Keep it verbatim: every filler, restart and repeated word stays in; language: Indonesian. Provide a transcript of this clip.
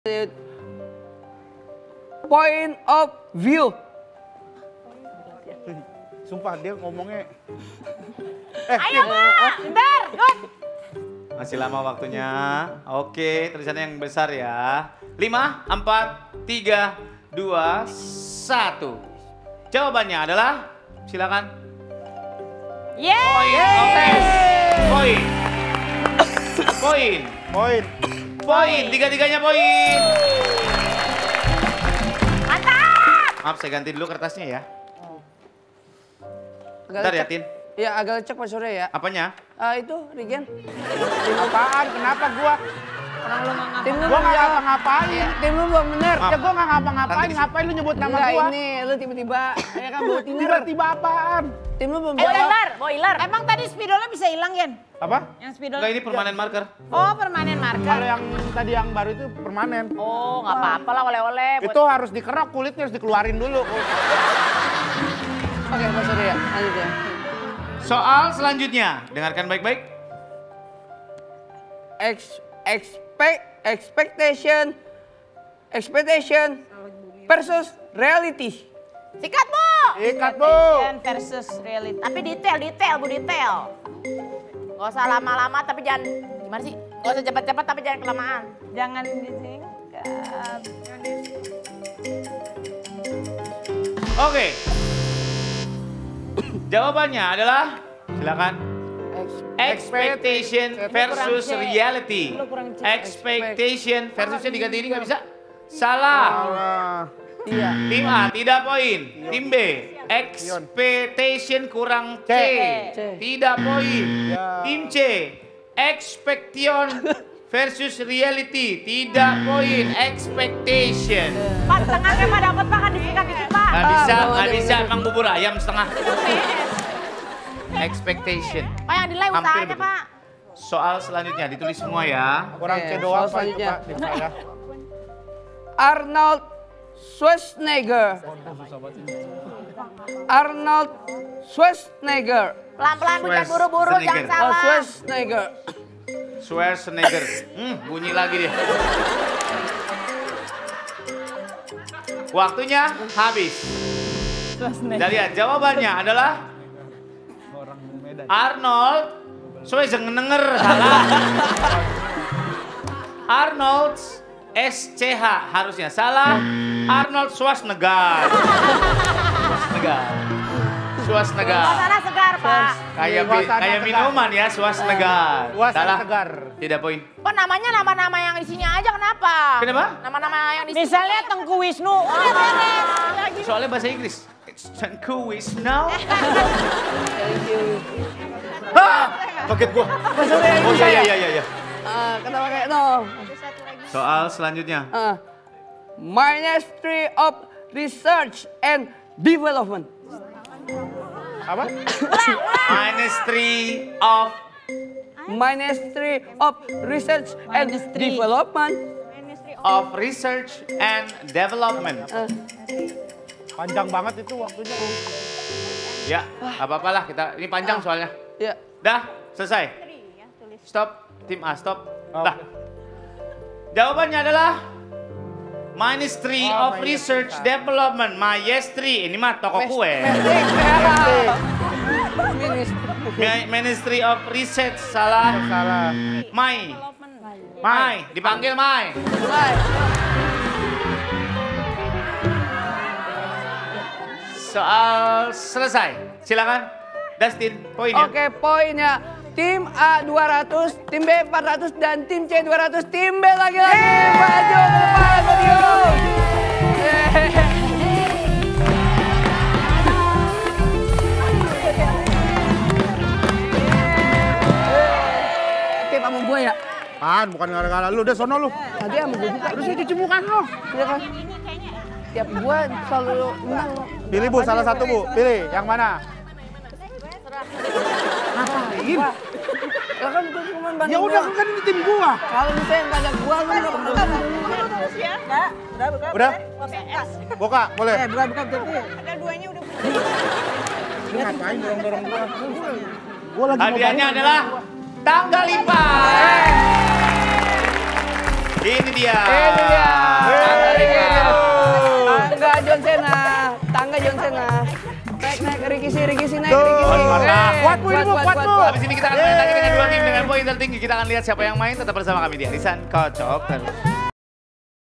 Point of view. Sumpah dia ngomongnya. Eh, ayo Pak, bentar, good. Masih lama waktunya. Oke, tulisannya yang besar ya. Lima, empat, tiga, dua, satu. Jawabannya adalah, silakan. Yeay. Oke, poin. Poin. Poin. Poin, tiga-tiganya poin. Mantap. Maaf, saya ganti dulu kertasnya ya. Agak Bentar ya, lecek. Tin. Ya agak lecek Pak Surya ya. Apanya? Ah itu, Regen. Tim apaan? Kenapa gua? Tim lu Gua nggak ya. ngapa-ngapain. Ya, tim lu belum bener. Maaf. Ya gua nggak ngapa-ngapain. Nanti- Ngapain lu nyebut nama Enggak gua? ini, lu tiba-tiba ya kan bawa tiner. Tiba-tiba apaan? Tim lu belum Eh, bener. boiler, boiler. Emang tadi spidolnya bisa hilang, Gen? Apa? Yang spidol? Enggak, ini permanen marker. Oh, permanen marker. Kalau yang tadi yang baru itu permanen. Oh, nggak apa-apa lah oleh-oleh. buat- Itu harus dikerok, kulitnya harus dikeluarin dulu. Oke Pak Surya, lanjut ya. Soal selanjutnya, dengarkan baik-baik. Ex expect expectation expectation versus reality. Sikat, Bu. Ikat, Bu. Expectation versus reality. Tapi detail, detail, Bu, detail. Gak usah lama-lama, tapi jangan, gimana sih? Gak usah cepat-cepat, tapi jangan kelamaan. Jangan disingkat. Oke. Jawabannya adalah, silakan. Expectation versus kurang C. reality. Lu kurang C. Expectation versusnya diganti ini nggak bisa? Salah. Salah. Iya. Tim A tidak poin. Tim B, expectation kurang C. C. Tidak poin. Ya. Tim C, expectation versus reality. Tidak poin. Expectation. Pak, setengahnya Pak dapat Pak, kan disikat dikit Pak. Nggak bisa, Ah, nggak boleh, bisa. boleh. Emang bubur ayam setengah. Expectation. Pak yang nilai Hampir usahanya betul. Pak. Soal selanjutnya ditulis semua ya. Kurang Oke, C doang, soal Pak, itu, selanjutnya. Pak. Tim saya. Arnold Schwarzenegger. Arnold Schwarzenegger. Pelan-pelan, Bu, jangan buru-buru, jangan Schwarzenegger. Oh, salah. Schwarzenegger. Schwarzenegger. Hmm, bunyi lagi dia. Waktunya habis. Kita lihat jawabannya adalah Arnold Schwarzenegger. Salah. Arnold S C H harusnya salah. Arnold Schwarzenegger. Schwarzenegger. Schwarzenegger. Suasana segar Pak. Kayak mi- Suasana kayak segar. minuman ya, Schwarzenegger. Suasana Salah. segar. Tidak poin. Kok namanya nama-nama yang isinya aja kenapa? Kenapa? Nama-nama yang di Misalnya Tengku Wisnu. Udah beres. Soalnya bahasa Inggris. Tengku Wisnu. Hah! Kaget gua. Pak Surya ini Oh iya saya. iya iya iya. Ah, kenapa kayak no? Soal selanjutnya. Ah. Ministry of Research and Development. Apa? Ministry of Ministry of Research and Ministry. Development. of Research and Development. Ah, Panjang banget itu waktunya. Ya, apa-apalah kita ini panjang soalnya. ya. Dah, selesai. Stop, tim A stop. Oh, Dah. Jawabannya adalah Ministry Oh, of Ministry. Research Development, Mayestri. Ini mah toko kue. Mi- Ministry of Research salah. Salah. Mai. Mai, dipanggil Mai. Soal selesai. Silakan. Dustin, poinnya. Oke, poinnya tim A dua ratus, tim B empat ratus, dan tim C dua ratus. Tim B lagi-lagi maju ke depan, podium. Yeay. Tim sama gue ya? Pan, bukan gara-gara lu. Udah sono lu. Tadi sama gue juga. Terus ini cimukan lu. Iya kan? Tiap gue selalu menang. Pilih Bu, salah satu Bu. Pilih, yang mana? Ngapain? Ya kan gue cuma bantu Ya udah doang. kan ini tim gua. Kalau misalnya nggak ada gua, lu nggak menang. Udah? Buka, boleh. Eh, bukan bukan berarti. Ada duanya udah. Lu ngapain dorong-dorong gua? Gua lagi mau Hadiahnya bayar. adalah tanggal lipat. Ini dia. Ini dia. Tangga Ricky. Tangga John Cena. Tangga John Cena. Naik, naik, Ricky sih, Ricky sih, naik, Ricky sih. Kuat, kuat. Kuat, Bu, ini, Bu, kuat, Bu. Habis ini kita akan main lagi dengan dua tim dengan poin tertinggi. Kita akan lihat siapa yang main. Tetap bersama kami di Arisan Kocok terus.